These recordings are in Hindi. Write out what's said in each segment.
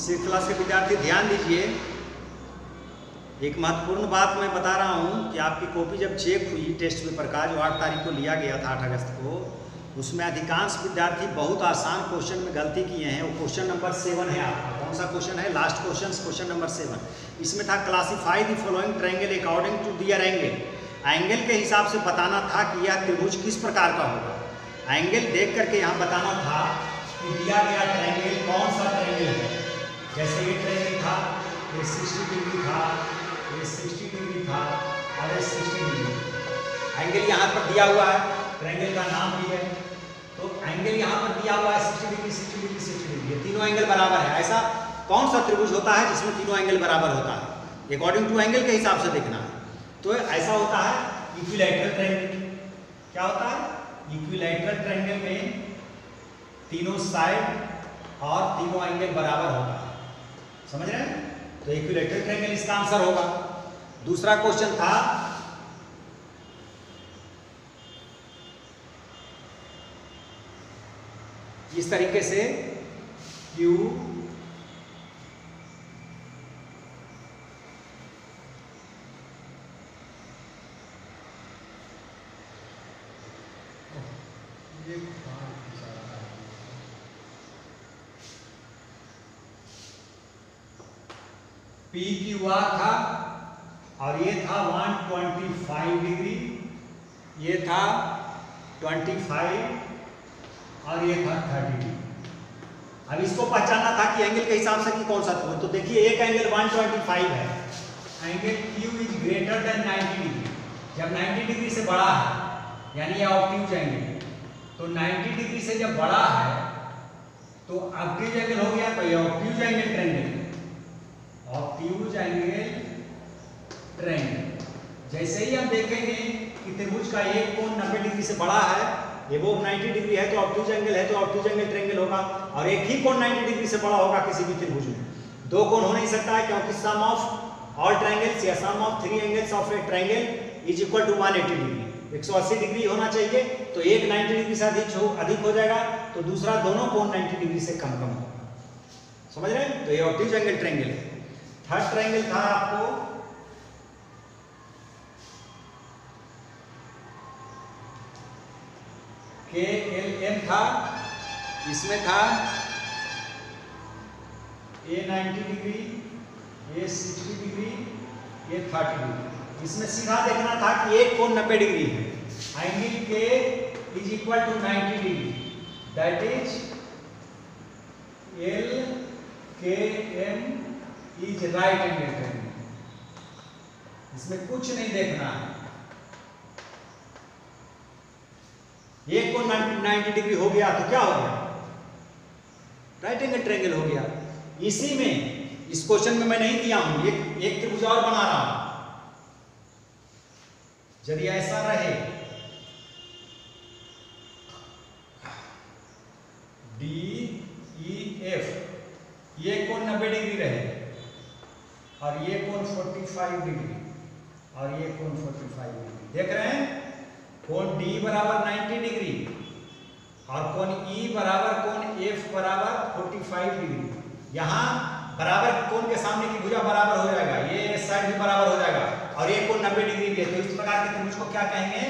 सिक्स क्लास के विद्यार्थी ध्यान दीजिए, एक महत्वपूर्ण बात मैं बता रहा हूँ कि आपकी कॉपी जब चेक हुई टेस्ट पेपर का, जो 8 तारीख को लिया गया था, 8 अगस्त को, उसमें अधिकांश विद्यार्थी बहुत आसान क्वेश्चन में गलती किए हैं। वो क्वेश्चन नंबर 7 है आपका। कौन सा क्वेश्चन है? Last question number 7। इसमें था classify the following triangle according to their angle. Angle के हिसाब से बताना था कि यह त्रिभुज किस प्रकार का होगा। एंगल देख करके यहाँ बताना था कि दिया गया ट्रायंगल कौन सा ट्रायंगल है। जैसे ये ट्रायंगल था, ये 60 डिग्री था, ये 60 डिग्री था और ये 60 डिग्री। एंगल यहाँ पर दिया हुआ है, ट्रायंगल का नाम भी है, तो एंगल यहाँ पर दिया हुआ है 60 डिग्री, 60 डिग्री, 60 डिग्री। तीनों एंगल बराबर है। ऐसा कौन सा त्रिभुज होता है जिसमें तीनों एंगल बराबर होता है? अकॉर्डिंग टू एंगल के हिसाब से देखना है। तो ऐसा होता है इक्विलैटरल ट्रायंगल। क्या होता है? इक्विलैटरल ट्रायंगल में तीनों साइड और तीनों एंगल बराबर होता है। समझ रहे हैं? तो इक्विलैटरल ट्रायंगल इसका आंसर होगा। दूसरा क्वेश्चन था इस तरीके से Q PQR था और ये था 125 डिग्री, ये था 25 और ये था 30 डिग्री। अब इसको पहचानना था कि एंगल के हिसाब से कि कौन सा था। तो देखिए एक एंगल 125 है, angle Q is greater than 90 degree. जब 90 डिग्री से बड़ा है यानी ये ऑब्ट्यूज एंगल, तो 90 डिग्री से जब बड़ा है तो ऑब्ट्यूज एंगल हो गया। तो ये obtuse angle triangle, obtuse angle triangle. जैसे ही हम देखेंगे कि त्रिभुज का एक कोण 90 डिग्री से बड़ा है, ये वो 90 डिग्री है तो ऑब्ट्यूज एंगल है, तो ऑब्ट्यूज एंगल ट्रायंगल होगा। और एक ही कोण 90 डिग्री से बड़ा होगा किसी भी त्रिभुज में। दो कोण हो नहीं सकता है, क्योंकि सम ऑफ ऑल ट्रायंगल्स या sum of 3 angles of a triangle is equal to 180 degree. 180 degree होना चाहिए, तो एक 90 डिग्री से अधिक हो जाएगा, तो दूसरा दोनों कोण 90 डिग्री से कम होगा। समझ रहे हैं? तो ये ऑब्ट्यूज एंगल ट्रायंगल है। थर्ड ट्रायंगल था आपको KLM था। इसमें था A 90 degree, A 60 degree, A 30 degree. इसमें सीधा देखना था कि एक कोण 90 डिग्री है। Angle K is equal to 90 degree, that is LKM is right angle triangle. इसमें कुछ नहीं देखना है। एक कोण 90 डिग्री हो गया तो क्या हो गया? राइट एंगल ट्रायंगल हो गया। इसी में इस क्वेश्चन में मैं नहीं दिया हूं, एक त्रिभुज और बना रहा हूं। यदि ऐसा रहे DEF, ये कोण 90 डिग्री रहे और ये कोण 45 डिग्री और ये कोण 45 डिग्री। देख रहे हैं? कोण D बराबर 90 डिग्री और कोण E बराबर कोण F बराबर 45 डिग्री। यहाँ बराबर कोण के सामने की भुजा बराबर हो जाएगा, ये साइड भी बराबर हो जाएगा और ये कोण 90 डिग्री भी है। तो इस प्रकार के त्रिभुज को क्या कहेंगे?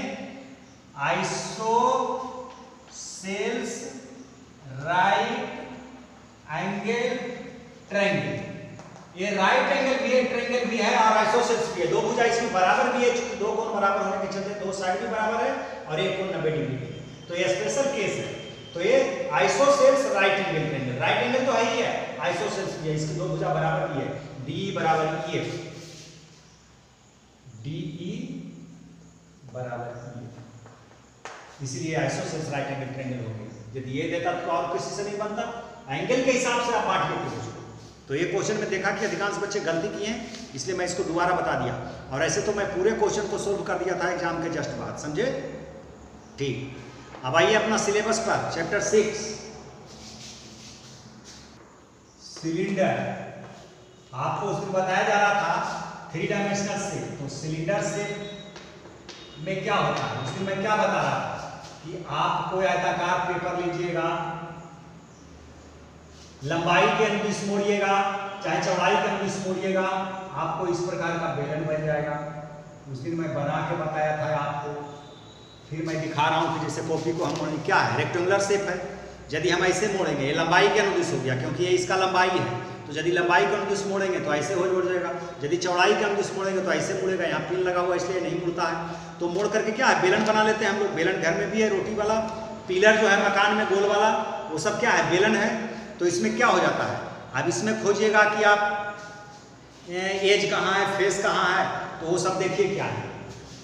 Isosceles right angle triangle. ये राइट एंगल भी है, ट्रायंगल भी है और आइसोसेल्स भी है। दो भुजा इसमें बराबर भी है, क्योंकि दो कोण बराबर होने के चलते दो साइड भी बराबर है और एक कोण 90 डिग्री भी है। तो ये स्पेशल केस है। तो ये isosceles right angle triangle. Right angle तो है ही है, आइसोसेल्स भी है, इसकी दो भुजा बराबर भी है। DE बराबर EF, DE बराबर EF, इसलिए आइसोसेल्स राइट एंगल ट्रायंगल हो गया। यदि ये देता तो और किसी से नहीं बनता। एंगल के हिसाब से आप बांट लेते हो। तो ये क्वेश्चन में देखा कि अधिकांश बच्चे गलती किए हैं, इसलिए मैं इसको दोबारा बता दिया। और ऐसे तो मैं पूरे क्वेश्चन को सोल्व कर दिया था एग्जाम के जस्ट बाद। समझे? ठीक। अब आइए अपना सिलेबस पर, चैप्टर 6 सिलेंडर। आपको उसमें बताया जा रहा था 3 डायमेंशनल शेप। तो सिलेंडर शेप में क्या होता है, उसमें मैं क्या बता रहा था कि आप कोई आयताकार पेपर लीजिएगा, लंबाई के अनुदिश मोड़िएगा चाहे चौड़ाई के अनुदिश मोड़िएगा, आपको इस प्रकार का बेलन बन जाएगा। उस दिन मैं बना के बताया था आपको, फिर मैं दिखा रहा हूँ कि जैसे कॉपी को हम मोड़ेंगे, क्या है रेक्टेंगुलर शेप है, यदि हम ऐसे मोड़ेंगे ये लंबाई के अनुदिश हो गया क्योंकि ये इसका लंबाई है, तो यदि लंबाई के अनुदिश मोड़ेंगे तो ऐसे हो जाएगा, यदि चौड़ाई के अनुदिश मोड़ेंगे तो ऐसे मुड़ेगा। यहाँ पिन लगा हुआ इसलिए नहीं मुड़ता है, तो मोड़ करके क्या है बेलन बना लेते हैं हम लोग। बेलन घर में भी है, रोटी वाला पिलर जो है मकान में गोल वाला, वो सब क्या है बेलन है। तो इसमें क्या हो जाता है, अब इसमें खोजिएगा कि आप एज कहाँ है, फेस कहाँ है, तो वो सब देखिए क्या है।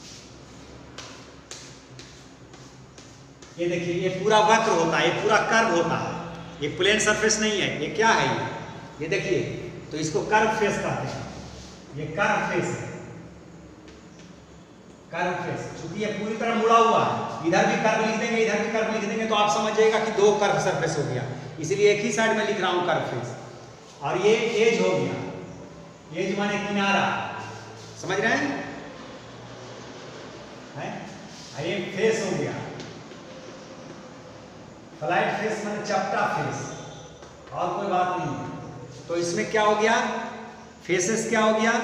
ये देखिए ये पूरा वक्र होता है, ये पूरा कर्व होता है, ये प्लेन सरफेस नहीं है। ये क्या है ये देखिए, तो इसको कर्व फेस कहते हैं। ये कर्व फेस है, कर्व फेस। चूंकि ये पूरी तरह मुड़ा हुआ है, इधर भी कर्व लिख देंगे इधर भी कर्व लिख देंगे तो आप समझ जाइएगा कि दो कर्व सरफेस हो गया, इसलिए एक ही साइड में लिख रहा हूं कर्व फेस। और ये एज हो गया, एज माने किनारा, समझ रहे हैं? ये फेस हो गया, फ्लाइट फेस माने चपटा फेस, और कोई बात नहीं है। तो इसमें क्या हो गया, फेसेस क्या हो गया,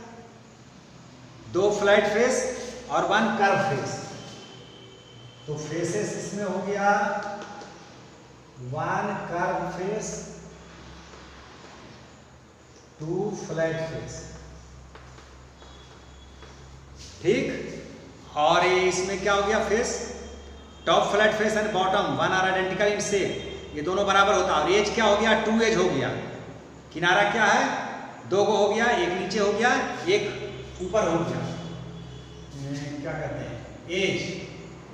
दो फ्लाइट फेस और वन कर्व फेस। तो फेसेस इसमें हो गया one curve face, two flat face, ठीक। और ये इसमें क्या हो गया, face top flat face and bottom one are identical in shape, ये दोनों बराबर होता है। और एज क्या हो गया, टू एज हो गया। किनारा क्या है, दो को हो गया, एक नीचे हो गया एक ऊपर हो गया। क्या कहते हैं, एज,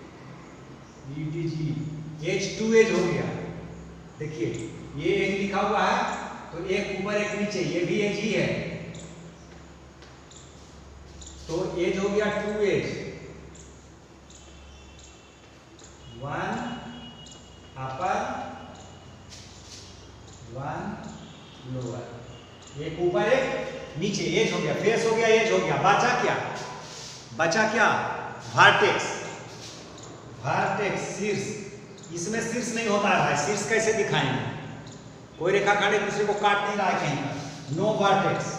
एज टू एज हो गया। देखिए ये एज लिखा हुआ है तो एक ऊपर एक नीचे, ये भी एज ही है, तो एज हो गया two edge, one upper one lower, एक ऊपर एक नीचे, एज हो गया, फेस हो गया, एज हो गया। बचा क्या, वर्टेक्स, वर्टेक्स शीर्ष। इसमें शीर्ष नहीं होता है भाई, शीर्ष कैसे दिखाएंगे, कोई रेखाखंड एक दूसरे को काट नहीं रहा है कहीं पर। No vertex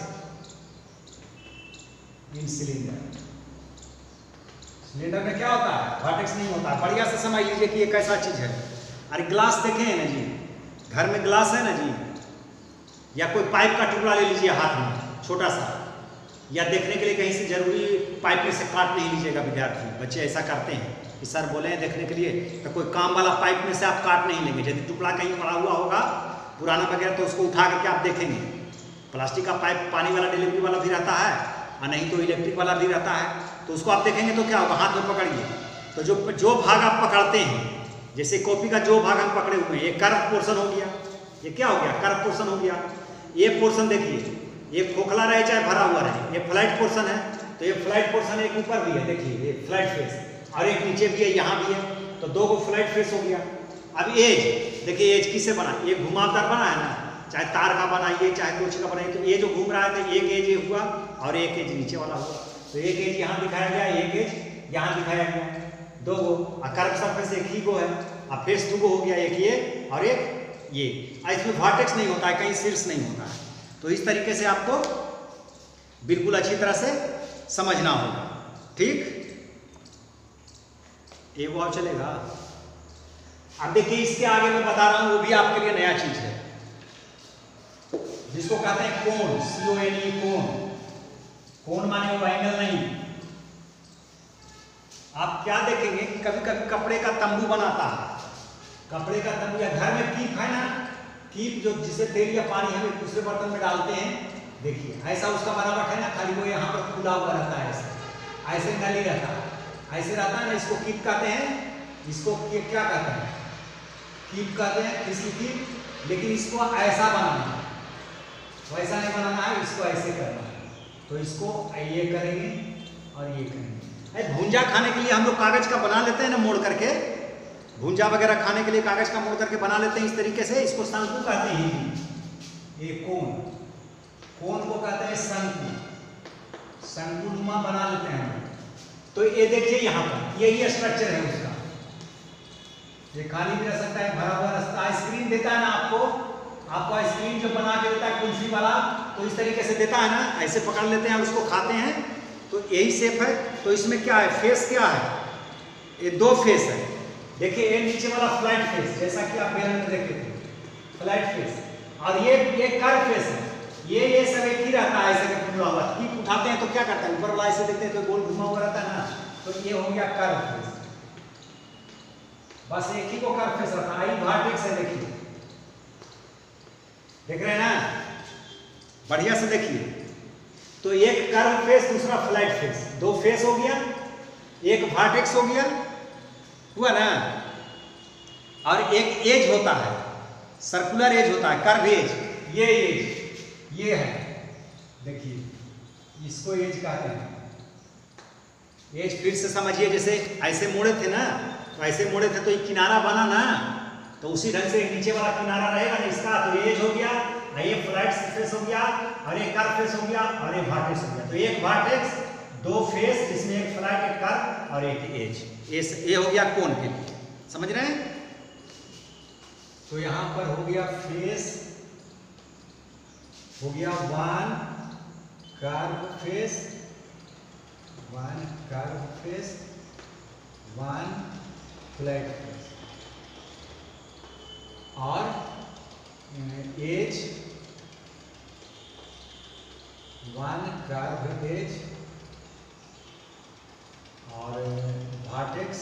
in cylinder, cylinder में क्या होता है, वर्टेक्स नहीं होता। बढ़िया से समझ लीजिए कि ये कैसा चीज है। अरे ग्लास देखे हैं ना जी, घर में ग्लास है ना जी, या कोई पाइप का टुकड़ा ले लीजिए हाथ में छोटा सा, या देखने के लिए कहीं से जरूरी पाइप में से काट नहीं लीजिएगा। विद्यार्थी बच्चे ऐसा करते हैं कि सर बोले हैं देखने के लिए, तो कोई काम वाला पाइप में से आप काट नहीं लेंगे। यदि टुकड़ा कहीं पड़ा हुआ होगा पुराना वगैरह तो उसको उठा करके आप देखेंगे। प्लास्टिक का पाइप पानी वाला डिलीवरी वाला भी रहता है, और नहीं तो इलेक्ट्रिक वाला भी रहता है, तो उसको आप देखेंगे तो क्या होगा, हाथ में पकड़िए तो जो भाग आप पकड़ते हैं, जैसे कॉपी का जो भाग हम पकड़े हुए हैं, ये कर्व पोर्शन हो गया, ये क्या हो गया, कर्व पोर्शन हो गया। ये पोर्शन देखिए, ये खोखला रहे चाहे भरा हुआ रहे, ये फ्लैट पोर्शन है, तो ये फ्लैट पोर्शन एक ऊपर भी है, देखिए ये फ्लैट फेस, और एक नीचे भी है, यहाँ भी है, तो दो को फ्लैट फेस हो गया। अब एज देखिए, एज किससे बना, ये घुमावदार बना है ना, चाहे तार का बनाइए चाहे कुछ का बनाइए, तो ये जो घूम रहा है तो एक एज ये हुआ और एक एज नीचे वाला हुआ, तो एक एज यहाँ दिखाया गया, एक एज यहाँ दिखाया गया, दो गो। और कर्व सरफेस एक ही गो है, और फेस दो गो हो गया, एक ये और एक ये। इसमें वर्टेक्स नहीं होता है, कहीं शीर्ष नहीं होता है। तो इस तरीके से आपको बिल्कुल अच्छी तरह से समझना होगा, ठीक। एक और चलेगा। अब देखिए इसके आगे मैं बता रहा हूं, वो भी आपके लिए नया चीज है, जिसको कहते हैं कोण, CONE कोण। कोण माने वो एंगल नहीं। आप क्या देखेंगे कि कभी कभी कपड़े का तंबू बनाता है, कपड़े का तंबू, या घर में कीप है ना, कीप जो जिसे तेल या पानी हम एक दूसरे बर्तन में डालते हैं, देखिए ऐसा उसका बनावट है ना, खाली वो यहाँ पर खुला हुआ रहता है, ऐसे नली रहता है, ऐसे रहता है ना, इसको कीप कहते हैं। इसको क्या कहते हैं, कीप कहते हैं, किसकी कीप। लेकिन इसको ऐसा बनाना है, वैसा नहीं बनाना है, इसको ऐसे करना है। तो इसको ये करेंगे और ये करेंगे। भुंजा खाने के लिए हम लोग कागज का बना लेते हैं ना, मोड़ करके, भुंजा वगैरह खाने के लिए कागज का मोड़ करके बना लेते हैं इस तरीके से। इसको शंकु कहते हैं, ये कोण, कोण को कहते हैं शंकु, शंकुनुमा बना लेते हैं। तो ये देखिए यहाँ पर यही स्ट्रक्चर है उसका, ये खाली भी रह सकता है, भरा हुआ रास्ता। आइसक्रीम देता है ना आपको, आपको आइसक्रीम जब बना के देता है कुल्फी वाला तो इस तरीके से देता है ना, ऐसे पकड़ लेते हैं और उसको खाते हैं, तो यही शेप है। तो इसमें क्या है, फेस क्या है, ये दो फेस है। देखिए ये नीचे वाला फ्लैट फेस, जैसा कि आप बेलन में देखे थे, फ्लैट फेस, और ये कर्व फेस है। ये सब एक ही रहता है, ऐसे करके हुआ कीप उठाते हैं तो क्या करता है, ऊपर वाला ऐसे देखते हैं तो गोल घुमा हुआ रहता है ना, तो ये हो गया कर्व फेस। बस एक ही को कर्व फेस रहता है। आई वर्टेक्स है, देखिए देख रहे हैं ना, बढ़िया से देखिए। तो एक कर्व फेस, दूसरा फ्लैट फेस, दो फेस हो गया, एक वर्टेक्स हो गया, हुआ ना। और एक एज होता है, सर्कुलर एज होता है, कर्व एज, ये एज ये है, देखिए इसको एज कहते हैं। एज फिर से समझिए, जैसे ऐसे मोड़े थे ना, तो ऐसे मोड़े थे तो एक किनारा बना ना, तो उसी ढंग से नीचे वाला किनारा रहेगा ना इसका, तो एज हो गया, ये फ्लैट फेस हो गया, और एक कर्व फेस हो गया, और एक वर्टेक्स हो गया। तो एक वर्टेक्स, दो फेस, जिसमें एक फ्लैट, एक कर्व और एक एज, ये हो गया कोन के लिए, समझ रहे हैं। तो यहां पर हो गया फेस, हो गया one curve face, one curve face, one flat face, और एज, वन कर्व एज, और वर्टेक्स,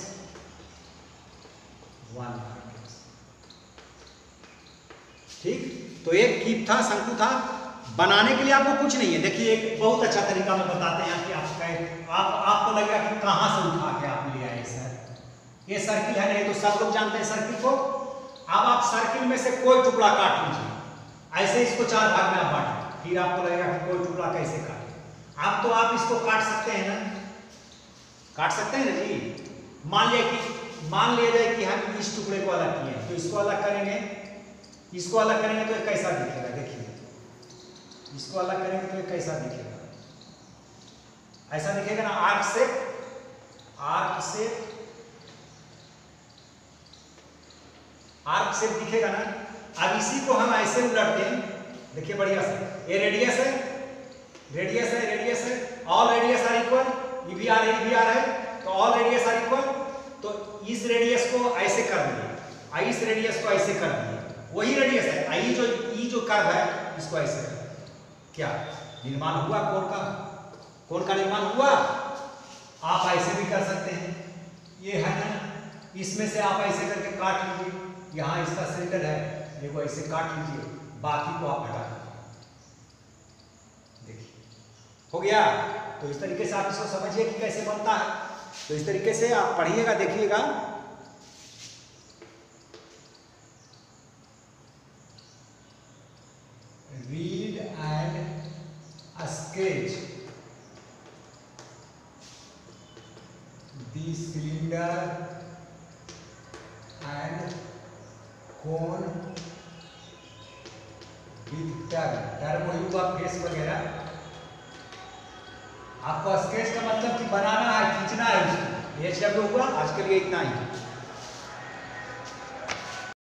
वन वर्टेक्स। ठीक, तो एक कीप था, शंकु था। बनाने के लिए आपको कुछ नहीं है। देखिए एक बहुत अच्छा तरीका में बताते हैं कि आपको लगेगा कि कहां से उठा के आप ले आए सर, ये सर्किल है ना, ये तो सब लोग जानते हैं सर्किल को। अब आप सर्किल में से कोई टुकड़ा काट लीजिए, ऐसे इसको चार भाग में आप बांटें, फिर आपको लगेगा कि कोई टुकड़ा कैसे काटे। अब तो आप इसको काट सकते हैं ना, काट सकते हैं ना जी। मान लिया जाए कि हम इस टुकड़े को अलग किए, तो इसको अलग करेंगे, इसको अलग करेंगे तो कैसा दिखेगा, देखिए इसको अलग करेंगे तो कैसा दिखेगा, ऐसा दिखेगा ना, आर्क से, आर्क से, आर्क से दिखेगा ना। अब इसी को हम ऐसे उलटते हैं, देखिए बढ़िया से, ये रेडियस है, रेडियस है, रेडियस है, ऑल रेडियस आर इक्वल, ये भी आर है, तो ऑल रेडियस आर इक्वल। तो इस रेडियस को ऐसे कर दिए, इस रेडियस को ऐसे कर दिए, वही रेडियस है, ये जो कर्व है इसको ऐसे कर, क्या निर्माण हुआ, कोण का निर्माण हुआ। आप ऐसे भी कर सकते हैं, ये है ना, इसमें से आप ऐसे करके काट लीजिए, यहाँ इसका सेंटर है, देखो ऐसे काट लीजिए, बाकी को आप हटा दीजिए, देखिए हो गया। तो इस तरीके से आप इसको समझिए कि कैसे बनता है। तो इस तरीके से आप पढ़िएगा, देखिएगा। Read and sketch the cylinder and cone with term वही हुआ फेस वगैरह। आपको स्केच का मतलब कि बनाना है, खींचना है उसको। ये हुआ, आज के लिए इतना ही।